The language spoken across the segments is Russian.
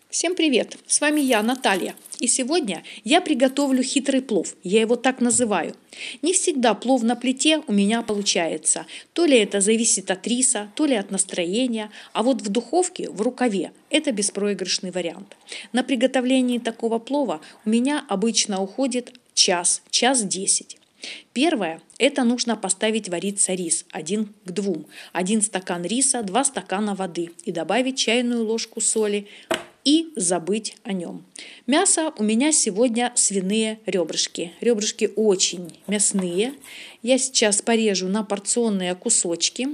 Всем привет! С вами я, Наталья. И сегодня я приготовлю хитрый плов. Я его так называю. Не всегда плов на плите у меня получается. То ли это зависит от риса, то ли от настроения. А вот в духовке, в рукаве, это беспроигрышный вариант. На приготовление такого плова у меня обычно уходит час 10. Первое – это нужно поставить вариться рис 1 к 2. 1 стакан риса, 2 стакана воды и добавить чайную ложку соли и забыть о нем. Мясо у меня сегодня свиные ребрышки. Ребрышки очень мясные. Я сейчас порежу на порционные кусочки.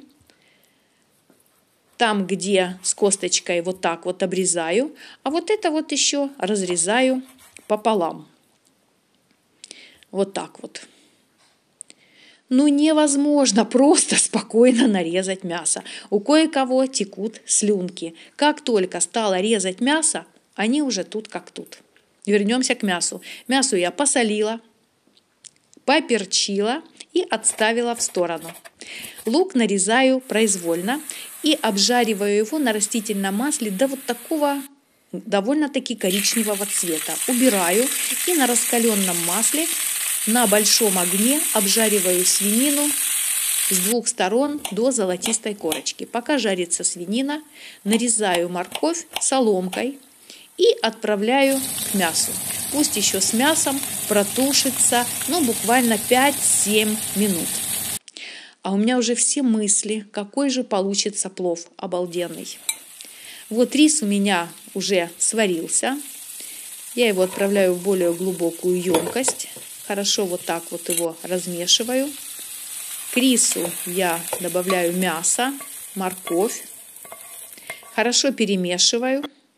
Там, где с косточкой, вот так вот обрезаю, а вот это вот еще разрезаю пополам. Вот так вот. Ну, невозможно просто спокойно нарезать мясо. У кое-кого текут слюнки. Как только стала резать мясо, они уже тут как тут. Вернемся к мясу. Мясо я посолила, поперчила и отставила в сторону. Лук нарезаю произвольно и обжариваю его на растительном масле до вот такого довольно-таки коричневого цвета. Убираю и на раскаленном масле на большом огне обжариваю свинину с двух сторон до золотистой корочки. Пока жарится свинина, нарезаю морковь соломкой и отправляю к мясу. Пусть еще с мясом протушится, буквально 5-7 минут. А у меня уже все мысли, какой же получится плов обалденный. Вот рис у меня уже сварился. Я его отправляю в более глубокую емкость. Хорошо вот так вот его размешиваю. К рису я добавляю мясо, морковь. Хорошо перемешиваю.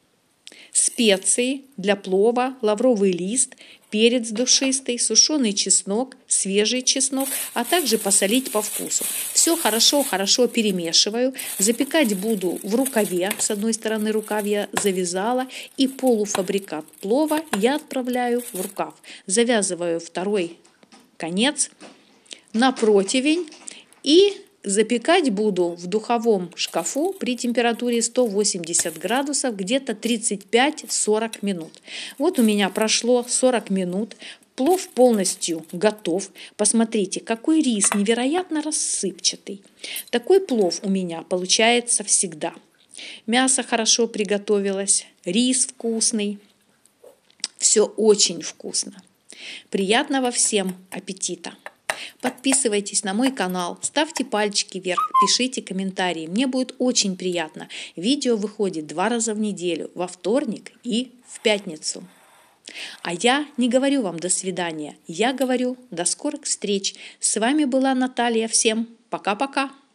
Специи для плова, лавровый лист, перец душистый, сушеный чеснок, свежий чеснок, а также посолить по вкусу. Все хорошо перемешиваю. Запекать буду в рукаве. С одной стороны рукав я завязала, и полуфабрикат плова я отправляю в рукав. Завязываю второй конец на противень и запекать буду в духовом шкафу при температуре 180 градусов где-то 35-40 минут. Вот у меня прошло 40 минут. Плов полностью готов. Посмотрите, какой рис невероятно рассыпчатый. Такой плов у меня получается всегда. Мясо хорошо приготовилось, рис вкусный. Все очень вкусно. Приятного всем аппетита! Подписывайтесь на мой канал, ставьте пальчики вверх, пишите комментарии. Мне будет очень приятно. Видео выходит 2 раза в неделю, во вторник и в пятницу. А я не говорю вам до свидания, я говорю до скорых встреч. С вами была Наталья. Всем пока-пока.